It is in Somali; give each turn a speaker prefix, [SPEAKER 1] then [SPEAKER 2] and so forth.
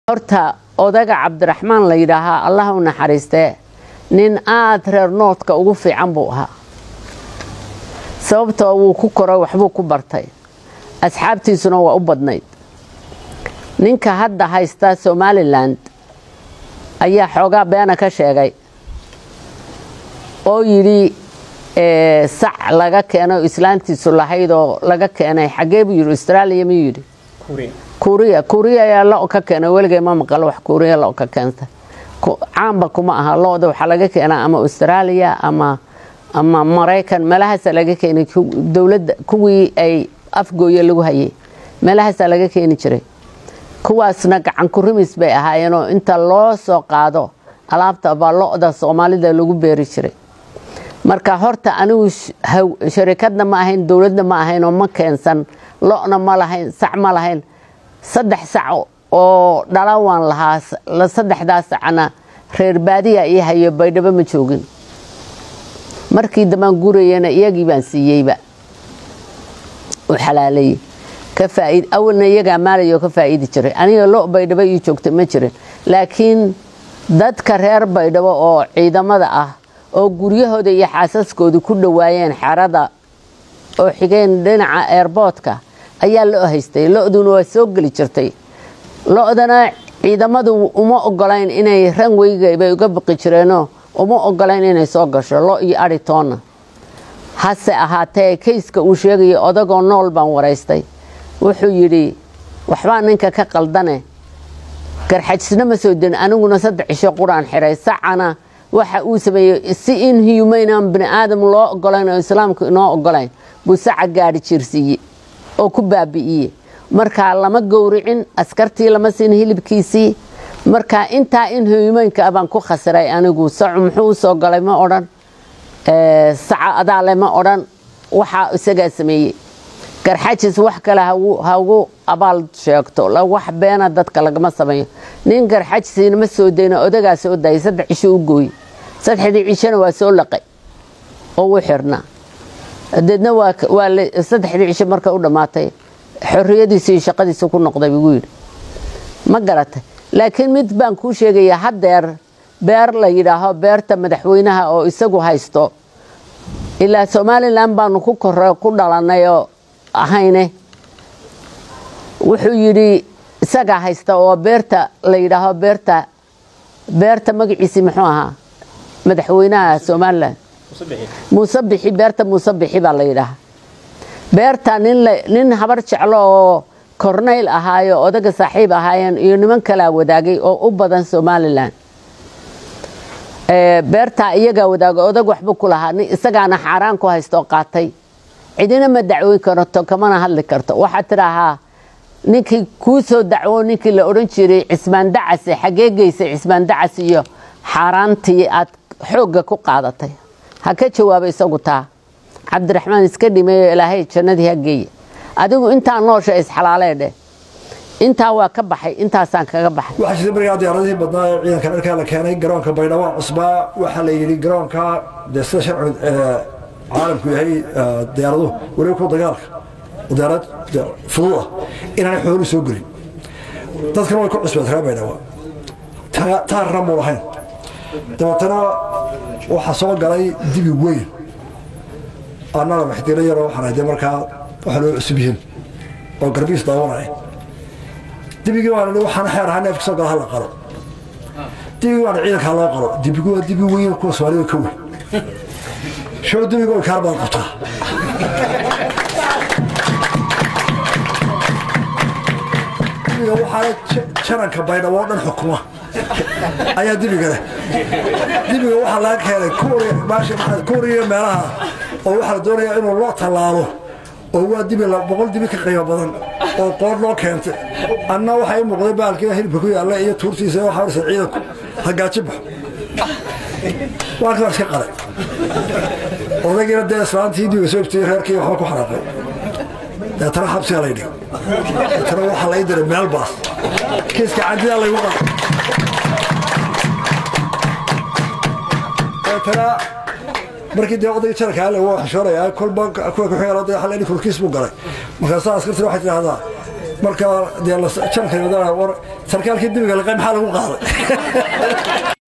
[SPEAKER 1] horta odaga Cabdiraxmaan la yiraahdo Allah u naxariistee nin aad reer noodka ugu fiican buu ahaa sababtoo uu ku koray waxbuu ku bartay asxaabtiisuna waa u badnayd ninka hadda haysta Somaliland ayaa xoogaa beena ka sheegay oo yiri sac laga keeno islaantiisu lahayd oo laga keenay xagee buu yiri Australia ma yiri Korea ya la ka keenay waligeey ma maqal wax Korea la ka keenta caamba kuma aha looda waxa laga keenaa ama Australia ama Mareykan meelahaas laga keenay dawladda kuwii ay afgooyo lagu hayay meelahaas laga keenay jiray kuwaasna gacan ku rimis bay ahaayeen oo inta loo soo qaado alaabta looda Soomaalida lagu beeri jiray marka horta anigu shirkadna ma ahayn dawladna ma ahayn oo ma keensan loona ma lahayn sac ma lahayn saddex sac oo dhalawaan lahaa la saddexdaas sacna reer baadiya iyo hayo baydhaba ma joogin markii damaan guurayna iyagii baan siiyeyba oo xalaalay ka faa'iid awalna iyaga maalayo ka faa'iidi jiray aniga loo baydhaba ii joogtay ma jirin laakiin dadka reer baydhaba oo ciidamada ah oo guryahooda iyo xaasaskooda ku dhawaayeen xarada oo xigeen dhinaca airportka ayaa loo haystay looduna waa soo gali jirtay loodana ciidamadu uma ogolayn inay ranwayga bay uga baqi jireenoo uma ogolayn inay soo gasho loo iyo aritoona hase ahaatee kayska uu sheegay odagoo nool baan wareystay wuxuu yiri waxba ninka ka qaldane garxajisna ma soo din aniguna 3 cisho quraan xiray sacana waxa uu sameeyay si inhuman aan bini aadam loo ogolayn oo islaamku inoo ogolayn buu saca gaari jirsiiyay oo ku baabi'iyay marka lama gowricin askartii lama siin hilibkiisii marka inta inhumanka baan ku khasray anigu sac muxuu soo galay ma oran saca adaale ma oran waxa isaga sameeyay garxajis wax kale ha ugu abaal sheegto la wax beena dadka lagama sameeyo nin garxajisina ma soo deena odaga soo day 3 cisho u gooy 3 cishana waa soo laqay oo u xirna dadna waa 3 cisho marka u dhamaatay xorriyadiisa shaqadiisa ku noqday ugu yiri ma garatay laakiin mid baan ku sheegay hadeer beer la yiraahdo beerta madaxweynaha oo isagu haysto ilaa Somaliland baan ku koray ku dhalanay oo ahayne wuxuu yiri isaga haysta oo beerta la yiraahdo beerta magaciisa muxuu ahaa madaxweynaha Somaliland musabixi beerta musabixi baa la yiraahdaa beerta nin habar jeclo oo korneyl ahaayo odaga saaxiib ahaayeen iyo niman kala wadaagay oo u badan Somaliland beerta iyaga wadaago odag waxba ku lahaa isagaana xaraan ku haysto qaatay cidina ma dacweyn karto kamana hadli karto waxa tiraahaa ninkii ku soo dacwo ninkii la oran jiray Cismaan Dacas xageegaysa Cismaan Dacas iyo xaraantii aad xooga ku qaadatay ha ka jawaabay isagu taa Cabdiraxmaan iska dhimay Ilaahay jannadii ha geeyay adigu inta noosha is xalaaleed inta waa ka baxay intaasaan kaga baxay
[SPEAKER 2] waxa jira bariga diyaaradii badnaa ciidanka dharka la keenay garoonka Baydhabo cusba waxa la yiri garoonka deesada sharci caalamku yahay diyaaradu wari ku dagaalka diyaarad fududa inaan xoolo soo galin dadkana way ku cusbaa Baydhabo taa ramo lahayn dabatana waxa soo galay dibi weyn أنا محتاج لي أروح أنا دمر كا وحلو سبيل أو قربيس داوري تبي جوا أنا وحنا حير هنا في سوق هلا قرب تبي جوا عينك هلا قرب تبي جوا تبي وين كوس ولا كوي شو تبي جوا كاربان قطع تبي جوا حالة شرن كبايدا وانا الحكومة أيا تبي كذا تبي جوا حالك هذا كوري ماشي مع كوري مالها oo waxa doonaya inuu loo talaalo oo waa dibi la boqol dibi ka qayb badan oo qoor loo keentay anna waxa ay muuqday baalkii hilibka ku yaala iyo tuurtiisa waxa harsa ciidanku hagaajibo waa ka qalay odageena deeslaantii dibi soo ibtay reerkii waxa ku xaraaqay tara xabsi la yidhi tara waxa la yidhi meel baas kiiska cadida la yuqaa tara markii dawladda jarka la waa xashoraya kulba kuwa ku xeelada xalani kulkiis buu galay markaas askartii waxa tiraahdaa marka dee janka yada war sarkaalkii dimiga laqay maxaa lagu qaaday